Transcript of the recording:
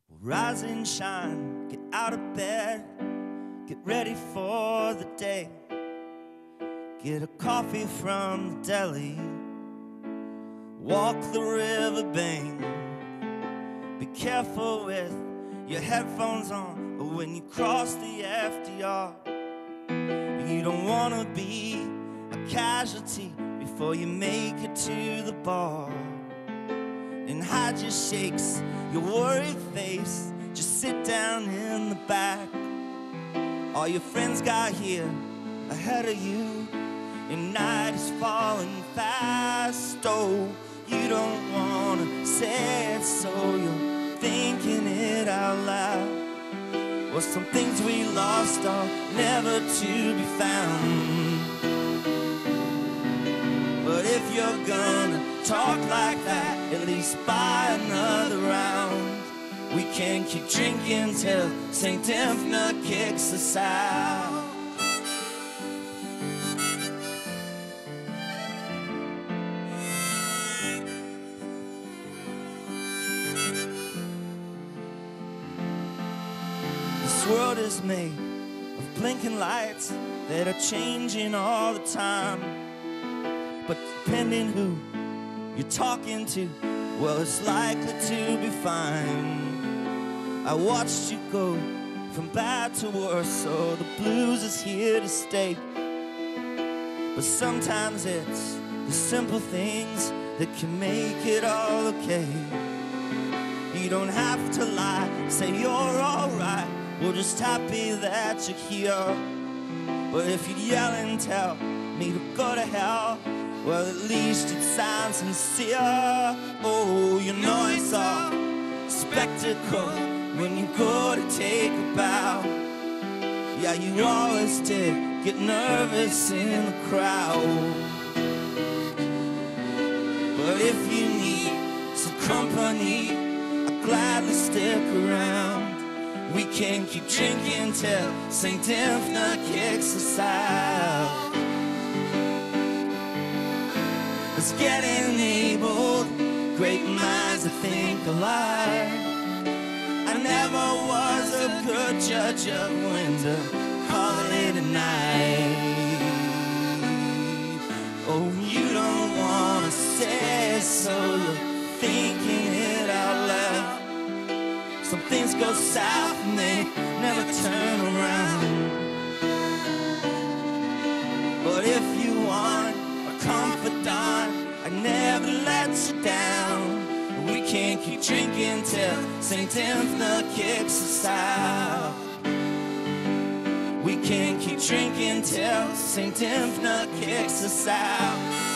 Rise and shine, get out of bed, get ready for the day. Get a coffee from the deli, walk the riverbank. Be careful with your headphones on, or when you cross the FDR. You don't wanna be a casualty before you make it to the bar. And hide your shakes, your worried face, just sit down in the back. All your friends got here ahead of you, and night is falling fast. Oh, you don't wanna say it, so you're thinking it out loud. Well, some things we lost are never to be found. But if you're gonna talk like that, at least buy another round. We can keep drinking till St. Dymphna kicks us out. This world is made of blinking lights that are changing all the time. But depending who you're talking to, well, it's likely to be fine. I watched you go from bad to worse, so the blues is here to stay. But sometimes it's the simple things that can make it all okay. You don't have to lie, say you're alright, we're just happy that you're here. But if you'd yell and tell me to go to hell, well, at least it sounds sincere. Oh, you know it's all spectacle when you go to take a bow. Yeah, you always did get nervous in the crowd. But if you need some company, I'll gladly stick around. We can keep drinking till St. Dymphna kicks us out. It's getting enabled, great minds that think alike. I never was a good judge of when to call it a night. Oh, you don't wanna say it, so you're thinking it out loud. Some things go south and they never turn around. But if you want a confidant, I never let you down. We can't keep drinking till St. Dymphna kicks us out. We can't keep drinking till St. Dymphna kicks us out.